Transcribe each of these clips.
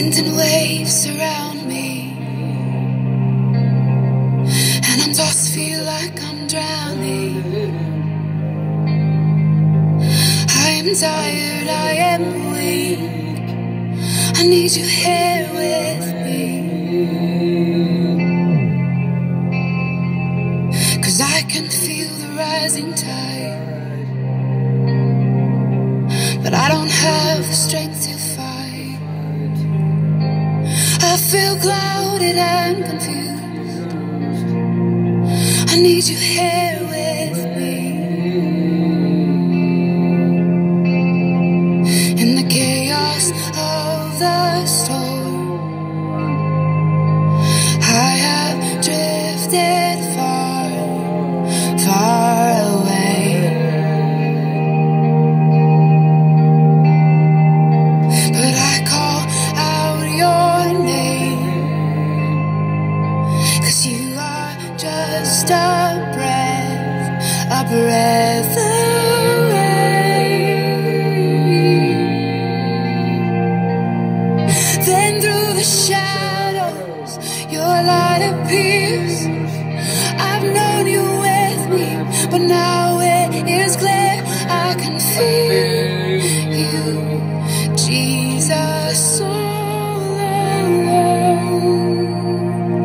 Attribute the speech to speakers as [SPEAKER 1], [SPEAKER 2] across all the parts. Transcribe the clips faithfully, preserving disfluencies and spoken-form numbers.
[SPEAKER 1] wind and waves surround me, and I'm tossed, feel like I'm drowning. I am tired, I am weak, I need you here with me, 'cause I can feel the rising tide, but I don't have the strength to fight. I feel clouded and confused, I need you here with me. In the chaos of the storm, I have drifted far, far away. But I call out your name, 'cause you are just a breath, a breath away. Then through the shadows, your light appears. I've known you with me, but now it is clear. I can feel you, Jesus, all alone.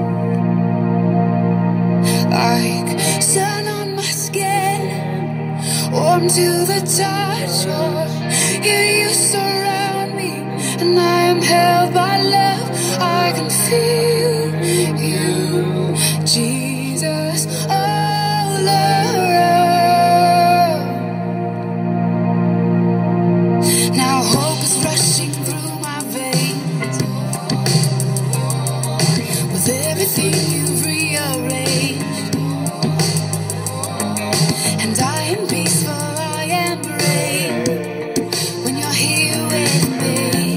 [SPEAKER 1] Like sun on my skin, warm to the touch. Oh, here you surround me, and I am held by love. I can feel you, Jesus, all around. Now hope is rushing through my veins, with everything you've rearranged, and I am peaceful, I am brave, when you're here with me.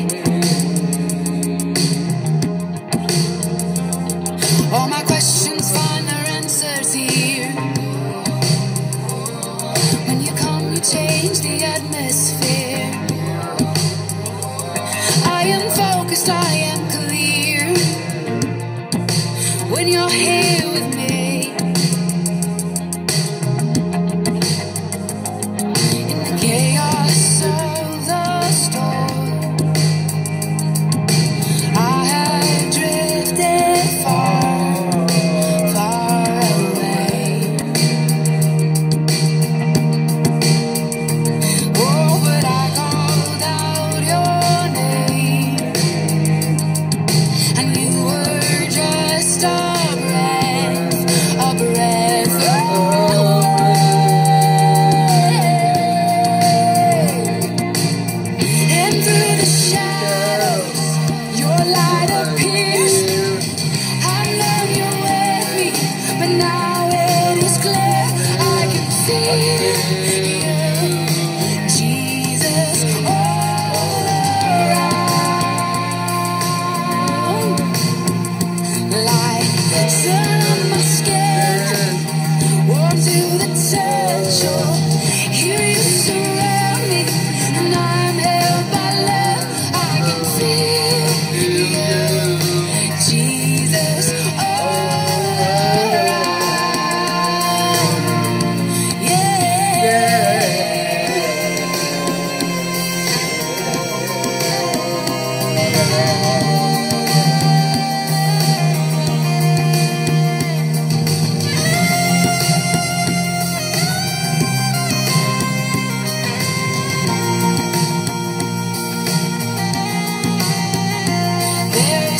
[SPEAKER 1] All my questions find their answers here. When you come, you change the atmosphere. I am focused, I am clear, when you're here with me. In the chaos of the storm, I have drifted far, far away. Oh, but I called out your name, and you were just a breath, a breath away. And through the shadows, your light appears. I've known you with me, but now it is clear. I can feel you, Jesus, all around. Like sun on my skin, warm to the touch. Oh, here you surround me, and I'm held by love. I can feel you, Jesus, all around. Yeah. There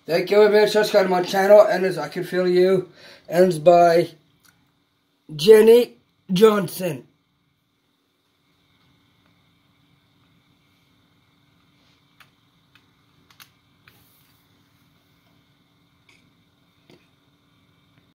[SPEAKER 2] Thank you very much for subscribing to my channel, and as I Can Feel You ends by Jenny Johnson.